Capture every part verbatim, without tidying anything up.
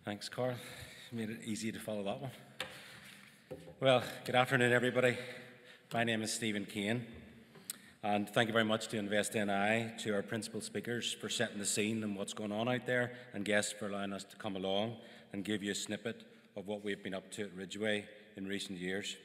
Thanks, Carl. Made it easy to follow that one. Well, good afternoon, everybody. My name is Stephen Kane, and thank you very much to Invest N I, to our principal speakers for setting the scene and what's going on out there, and guests for allowing us to come along and give you a snippet of what we've been up to at Ridgeway in recent years.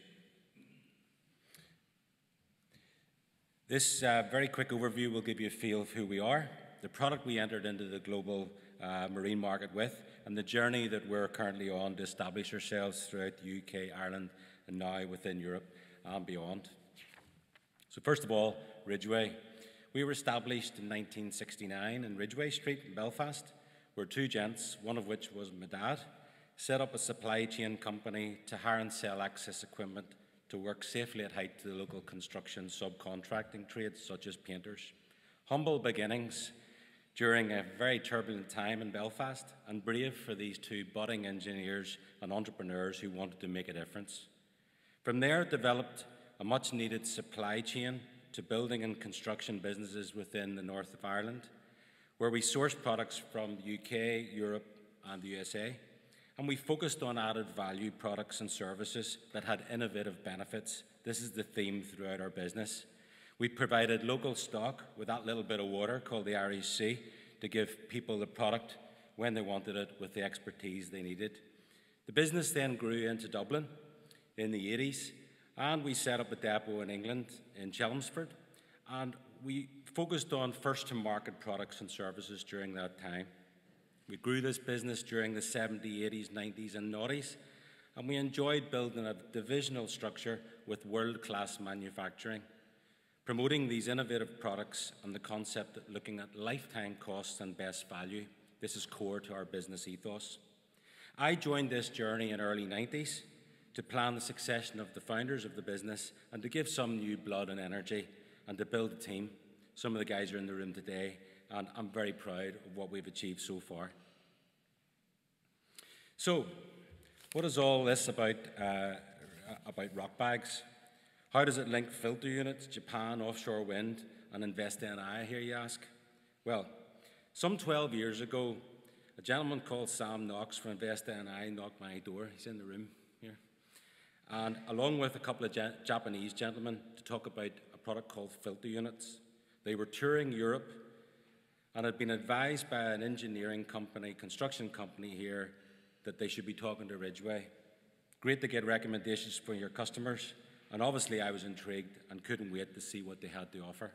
This uh, very quick overview will give you a feel of who we are, the product we entered into the global uh, marine market with, and the journey that we're currently on to establish ourselves throughout the U K, Ireland, and now within Europe and beyond. So first of all, Ridgeway. We were established in nineteen sixty-nine in Ridgeway Street in Belfast, where two gents, one of which was my dad, set up a supply chain company to hire and sell access equipment to work safely at height to the local construction subcontracting trades such as painters. Humble beginnings during a very turbulent time in Belfast, and brave for these two budding engineers and entrepreneurs who wanted to make a difference. From there, it developed a much needed supply chain to building and construction businesses within the north of Ireland, where we sourced products from the U K, Europe, and the U S A. And we focused on added value products and services that had innovative benefits. This is the theme throughout our business. We provided local stock with that little bit of water called the Irish Sea to give people the product when they wanted it with the expertise they needed. The business then grew into Dublin in the eighties, and we set up a depot in England in Chelmsford, and we focused on first-to-market products and services during that time. We grew this business during the seventies, eighties, nineties, and noughties, and we enjoyed building a divisional structure with world-class manufacturing, promoting these innovative products and the concept of looking at lifetime costs and best value. This is core to our business ethos. I joined this journey in early nineties to plan the succession of the founders of the business and to give some new blood and energy and to build a team. Some of the guys are in the room today, and I'm very proud of what we've achieved so far. So, what is all this about, uh, about rock bags? How does it link filter units, Japan, offshore wind, and Invest N I, here you ask? Well, some twelve years ago, a gentleman called Sam Knox from Invest N I knocked my door. He's in the room here. And along with a couple of Japanese gentlemen to talk about a product called filter units. They were touring Europe and had been advised by an engineering company, construction company here, that they should be talking to Ridgeway. Great to get recommendations from your customers. And obviously I was intrigued and couldn't wait to see what they had to offer.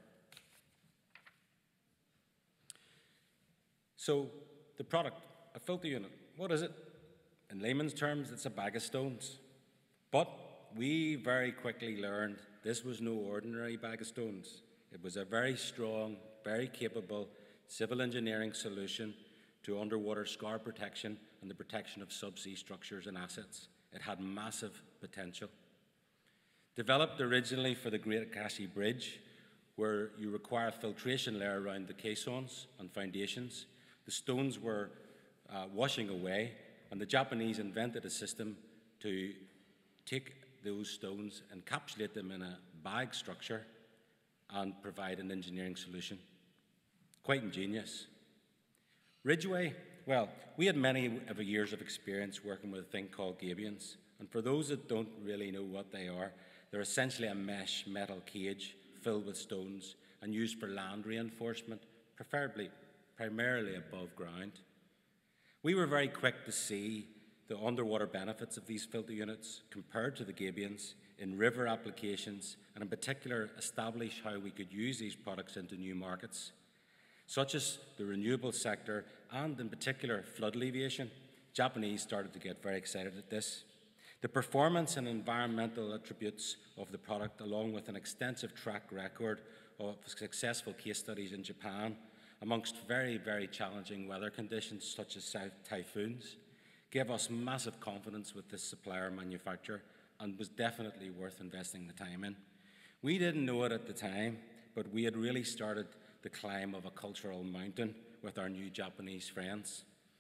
So the product, a filter unit, what is it? In layman's terms, it's a bag of stones. But we very quickly learned this was no ordinary bag of stones. It was a very strong, very capable civil engineering solution to underwater scar protection and the protection of subsea structures and assets. It had massive potential. Developed originally for the Great Akashi Bridge, where you require a filtration layer around the caissons and foundations. The stones were uh, washing away, and the Japanese invented a system to take those stones, encapsulate them in a bag structure, and provide an engineering solution. Quite ingenious. Ridgeway, well, we had many years of experience working with a thing called gabions, and for those that don't really know what they are, they're essentially a mesh metal cage filled with stones and used for land reinforcement, preferably, primarily above ground. We were very quick to see the underwater benefits of these filter units compared to the gabions in river applications, and in particular establish how we could use these products into new markets, such as the renewable sector and in particular flood alleviation. Japanese started to get very excited at this. The performance and environmental attributes of the product, along with an extensive track record of successful case studies in Japan, amongst very, very challenging weather conditions such as typhoons, gave us massive confidence with this supplier manufacturer and was definitely worth investing the time in. We didn't know it at the time, but we had really started the climb of a cultural mountain with our new Japanese friends.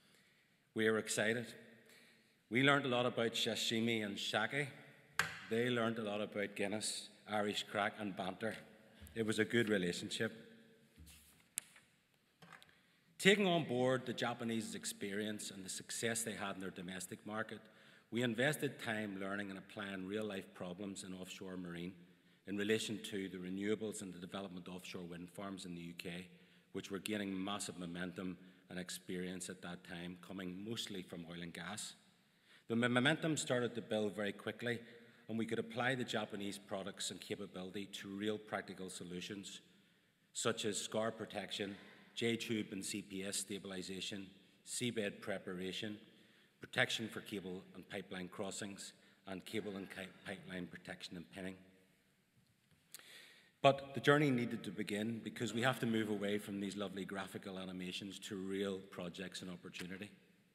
We were excited. We learned a lot about sashimi and sake. They learned a lot about Guinness, Irish crack, and banter. It was a good relationship. Taking on board the Japanese experience and the success they had in their domestic market, we invested time learning and applying real-life problems in offshore marine in relation to the renewables and the development of offshore wind farms in the U K, which were gaining massive momentum and experience at that time, coming mostly from oil and gas. The momentum started to build very quickly, and we could apply the Japanese products and capability to real practical solutions, such as scar protection, J-tube and C P S stabilization, seabed preparation, protection for cable and pipeline crossings, and cable and pipeline protection and pinning. But the journey needed to begin because we have to move away from these lovely graphical animations to real projects and opportunity.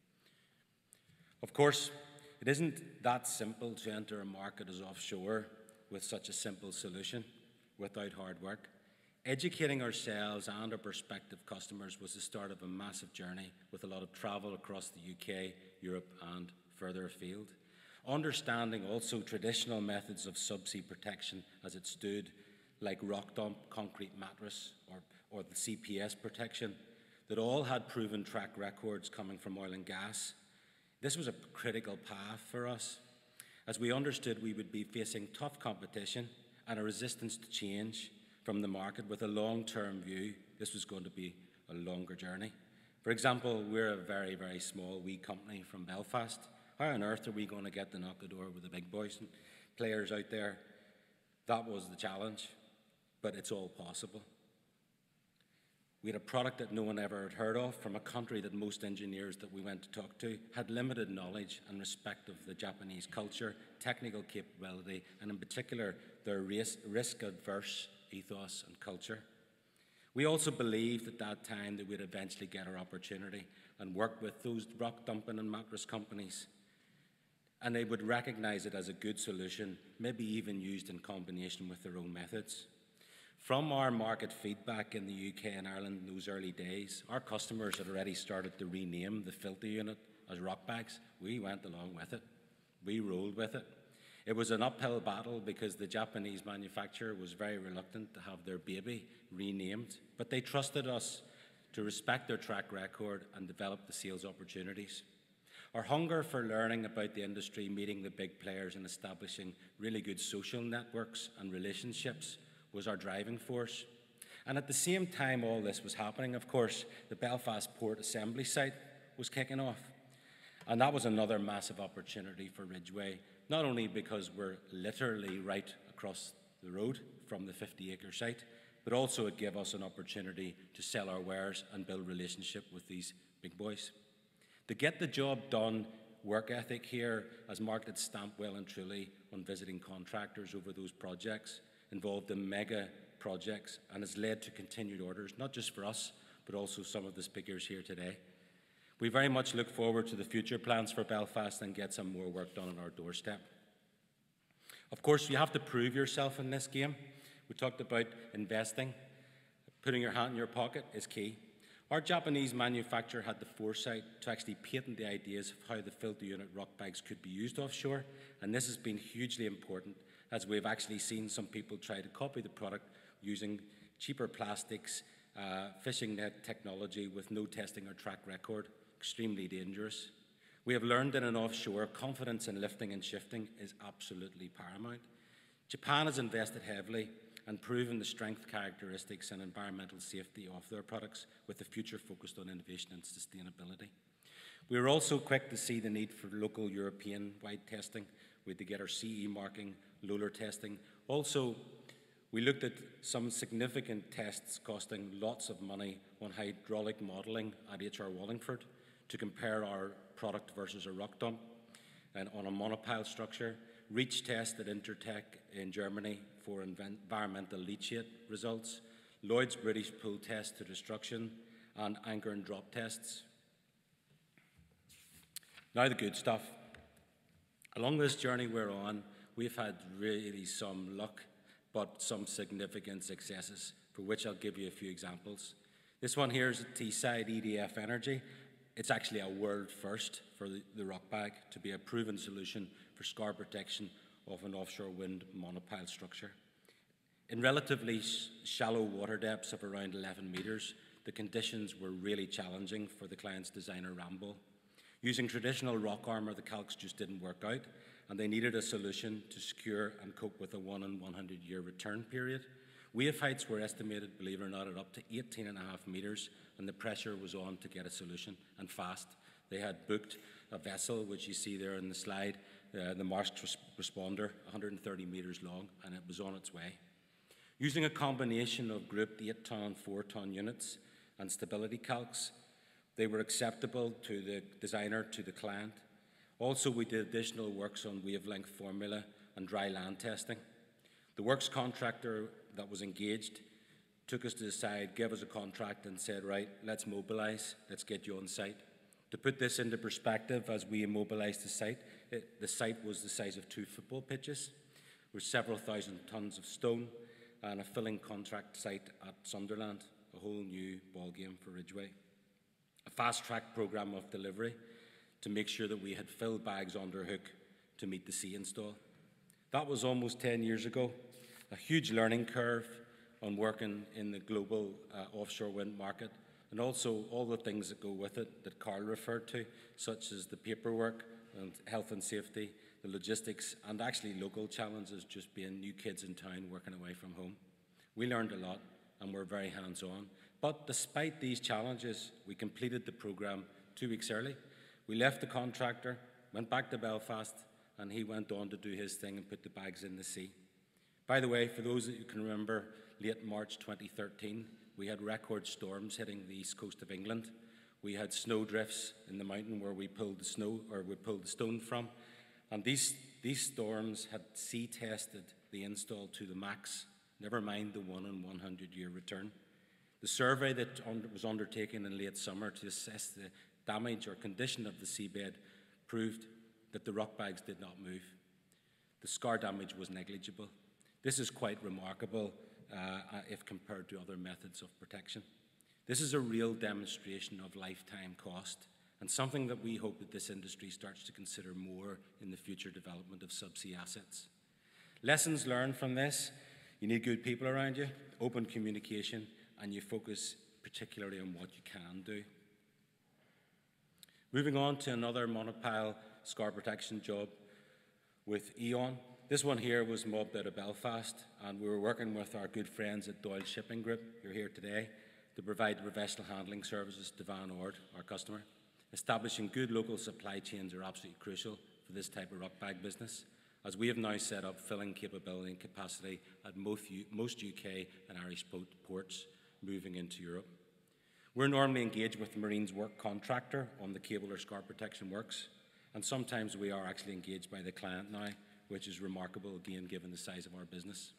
Of course, it isn't that simple to enter a market as offshore with such a simple solution without hard work. Educating ourselves and our prospective customers was the start of a massive journey with a lot of travel across the U K, Europe, and further afield. Understanding also traditional methods of subsea protection as it stood, like rock dump, concrete mattress, or, or the C P S protection, that all had proven track records coming from oil and gas. This was a critical path for us, as we understood we would be facing tough competition and a resistance to change from the market with a long-term view. This was going to be a longer journey. For example, we're a very, very small wee company from Belfast. How on earth are we going to get to knock the door with the big boys and players out there? That was the challenge, but it's all possible. We had a product that no one ever had heard of from a country that most engineers that we went to talk to had limited knowledge and respect of the Japanese culture, technical capability, and in particular, their risk-averse ethos and culture. We also believed at that time that we'd eventually get our opportunity and work with those rock dumping and mattress companies, and they would recognize it as a good solution, maybe even used in combination with their own methods. From our market feedback in the U K and Ireland in those early days, our customers had already started to rename the filter unit as rock bags. We went along with it. We rolled with it. It was an uphill battle because the Japanese manufacturer was very reluctant to have their baby renamed, but they trusted us to respect their track record and develop the sales opportunities. Our hunger for learning about the industry, meeting the big players and establishing really good social networks and relationships was our driving force. And at the same time all this was happening, of course, the Belfast Port Assembly site was kicking off. And that was another massive opportunity for Ridgeway, not only because we're literally right across the road from the fifty acre site, but also it gave us an opportunity to sell our wares and build relationship with these big boys. The get the job done work ethic here has marked its stamp well and truly on visiting contractors over those projects, involved in mega projects, and has led to continued orders, not just for us, but also some of the speakers here today. We very much look forward to the future plans for Belfast and get some more work done on our doorstep. Of course, you have to prove yourself in this game. We talked about investing. Putting your hand in your pocket is key. Our Japanese manufacturer had the foresight to actually patent the ideas of how the filter unit rock bags could be used offshore, and this has been hugely important, as we've actually seen some people try to copy the product using cheaper plastics, uh, fishing net technology with no testing or track record, extremely dangerous. We have learned that in offshore, confidence in lifting and shifting is absolutely paramount. Japan has invested heavily and proven the strength characteristics and environmental safety of their products, with a future focused on innovation and sustainability. We were also quick to see the need for local European-wide testing. We had to get our C E marking, Loader testing. Also, we looked at some significant tests costing lots of money on hydraulic modelling at H R Wallingford to compare our product versus a rock dump and on a monopile structure. Reach test at Intertech in Germany for environmental leachate results. Lloyd's British pool test to destruction, and anchor and drop tests. Now the good stuff. Along this journey we're on, we've had really some luck, but some significant successes, for which I'll give you a few examples. This one here is at Teesside E D F Energy. It's actually a world first for the, the rock bag to be a proven solution for scar protection of an offshore wind monopile structure. In relatively sh shallow water depths of around eleven metres, the conditions were really challenging for the client's designer Rambo. Using traditional rock armour, the calcs just didn't work out, and they needed a solution to secure and cope with a one in one hundred year return period. Wave heights were estimated, believe it or not, at up to eighteen and a half metres, and the pressure was on to get a solution, and fast. They had booked a vessel, which you see there in the slide, uh, the Marsh Responder, one hundred thirty metres long, and it was on its way. Using a combination of grouped eight ton and four ton units and stability calcs, they were acceptable to the designer, to the client. Also, we did additional works on wavelength formula and dry land testing. The works contractor that was engaged took us to the side, gave us a contract and said, right, let's mobilise, let's get you on site. To put this into perspective, as we immobilised the site, it, the site was the size of two football pitches, with several thousand tonnes of stone, and a filling contract site at Sunderland, a whole new ballgame for Ridgeway. A fast-track programme of delivery to make sure that we had filled bags under hook to meet the sea install. That was almost ten years ago. A huge learning curve on working in the global uh, offshore wind market, and also all the things that go with it that Carl referred to, such as the paperwork and health and safety, the logistics, and actually local challenges, just being new kids in town working away from home. We learned a lot and we're very hands-on. But despite these challenges, we completed the programme two weeks early. We left the contractor, went back to Belfast, and he went on to do his thing and put the bags in the sea. By the way, for those that you can remember, late March twenty thirteen, we had record storms hitting the east coast of England. We had snow drifts in the mountain where we pulled the snow, or we pulled the stone from. And these, these storms had sea tested the install to the max, never mind the one in one hundred year return. The survey that was undertaken in late summer to assess the damage or condition of the seabed proved that the rock bags did not move. The scar damage was negligible. This is quite remarkable uh, if compared to other methods of protection. This is a real demonstration of lifetime cost, and something that we hope that this industry starts to consider more in the future development of subsea assets. Lessons learned from this: you need good people around you, open communication, and you focus particularly on what you can do. Moving on to another monopile scar protection job with E.ON. This one here was mobbed out of Belfast, and we were working with our good friends at Doyle Shipping Group, who are here today, to provide vessel handling services to Van Ord, our customer. Establishing good local supply chains are absolutely crucial for this type of rock bag business, as we have now set up filling capability and capacity at most U K and Irish ports moving into Europe. We're normally engaged with the Marine's work contractor on the cable or scar protection works, and sometimes we are actually engaged by the client now, which is remarkable, again, given the size of our business.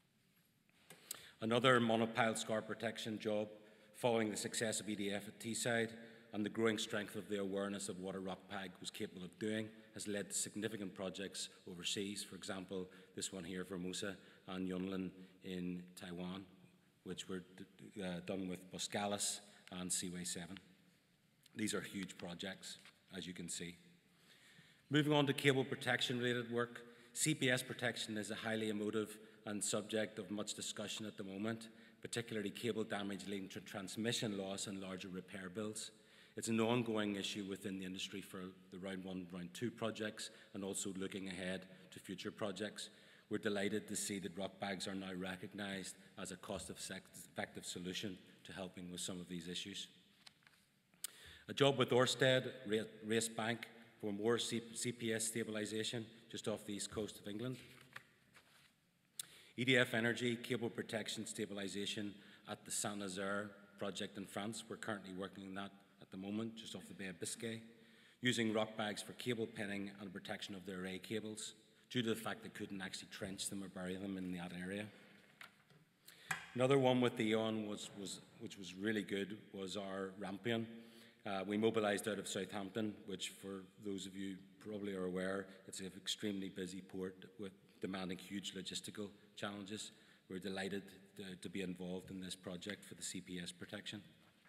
Another monopile scar protection job, following the success of E D F at Teesside and the growing strength of the awareness of what a rock bag was capable of doing, has led to significant projects overseas. For example, this one here, Formosa and Yunlin in Taiwan, which were uh, done with Boskalis and Seaway seven. These are huge projects, as you can see. Moving on to cable protection-related work, C P S protection is a highly emotive and subject of much discussion at the moment, particularly cable damage leading to transmission loss and larger repair bills. It's an ongoing issue within the industry for the round one, round two projects, and also looking ahead to future projects. We're delighted to see that rock bags are now recognised as a cost-effective solution to helping with some of these issues. A job with Ørsted, Race Bank, for more C P S stabilisation just off the east coast of England. E D F Energy, cable protection stabilisation at the Saint-Nazaire project in France. We're currently working on that at the moment, just off the Bay of Biscay, using rock bags for cable pinning and protection of their array cables, due to the fact they couldn't actually trench them or bury them in that area. Another one with the E.ON, was, was, which was really good, was our Rampion. Uh, we mobilised out of Southampton, which for those of you probably are aware, it's an extremely busy port with demanding huge logistical challenges. We're delighted to, to be involved in this project for the C P S protection.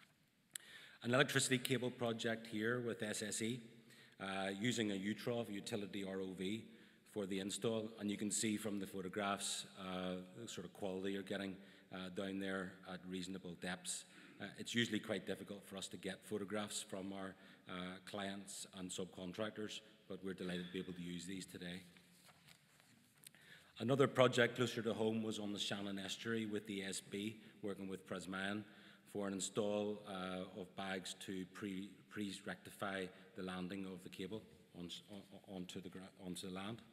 An electricity cable project here with S S E, uh, using a U T R O V, utility R O V, for the install, and you can see from the photographs uh, the sort of quality you're getting uh, down there at reasonable depths. uh, it's usually quite difficult for us to get photographs from our uh, clients and subcontractors, but we're delighted to be able to use these today. Another project closer to home was on the Shannon Estuary with the S B, working with Prisman for an install uh, of bags to pre, pre-rectify the landing of the cable on, on, onto, the, onto the land.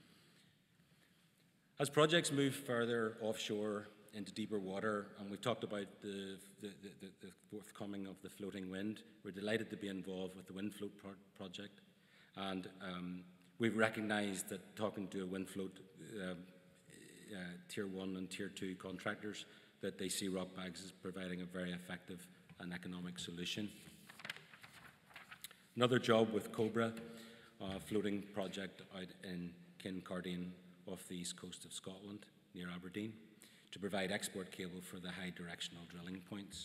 As projects move further offshore into deeper water, and we've talked about the, the, the, the forthcoming of the floating wind, we're delighted to be involved with the wind float pro project. And um, we've recognised that talking to a wind float uh, uh, tier one and tier two contractors, that they see rock bags as providing a very effective and economic solution. Another job with Cobra, a floating project out in Kane off the east coast of Scotland, near Aberdeen, to provide export cable for the high directional drilling points.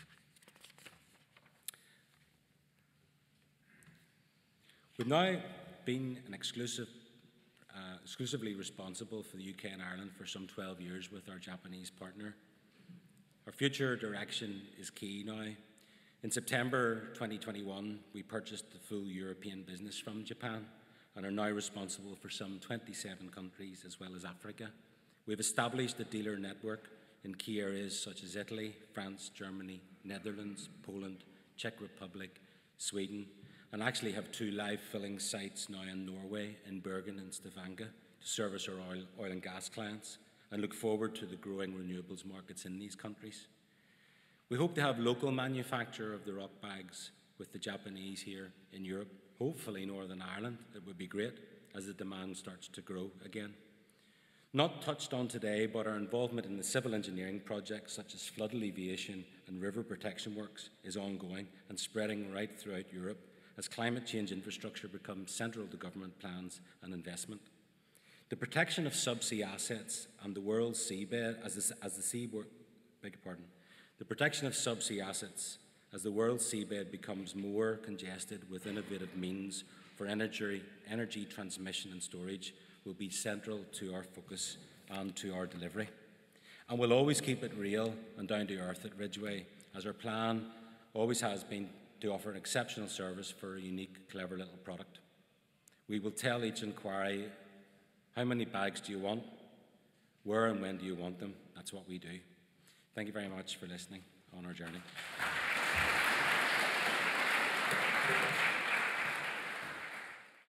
We've now been an exclusive, uh, exclusively responsible for the U K and Ireland for some twelve years with our Japanese partner. Our future direction is key now. In September twenty twenty-one, we purchased the full European business from Japan and are now responsible for some twenty-seven countries as well as Africa. We've established a dealer network in key areas such as Italy, France, Germany, Netherlands, Poland, Czech Republic, Sweden, and actually have two live filling sites now in Norway, in Bergen and Stavanger, to service our oil, oil and gas clients, and look forward to the growing renewables markets in these countries. We hope to have local manufacture of the rock bags with the Japanese here in Europe, hopefully Northern Ireland. It would be great as the demand starts to grow again. Not touched on today, but our involvement in the civil engineering projects such as flood alleviation and river protection works is ongoing and spreading right throughout Europe as climate change infrastructure becomes central to government plans and investment. The protection of subsea assets and the world's seabed, as the, as the seaboard, beg your pardon, the protection of subsea assets as the world's seabed becomes more congested with innovative means for energy, energy transmission and storage will be central to our focus and to our delivery. And we'll always keep it real and down to earth at Ridgeway, as our plan always has been to offer an exceptional service for a unique, clever little product. We will tell each inquiry, how many bags do you want? Where and when do you want them? That's what we do. Thank you very much for listening on our journey.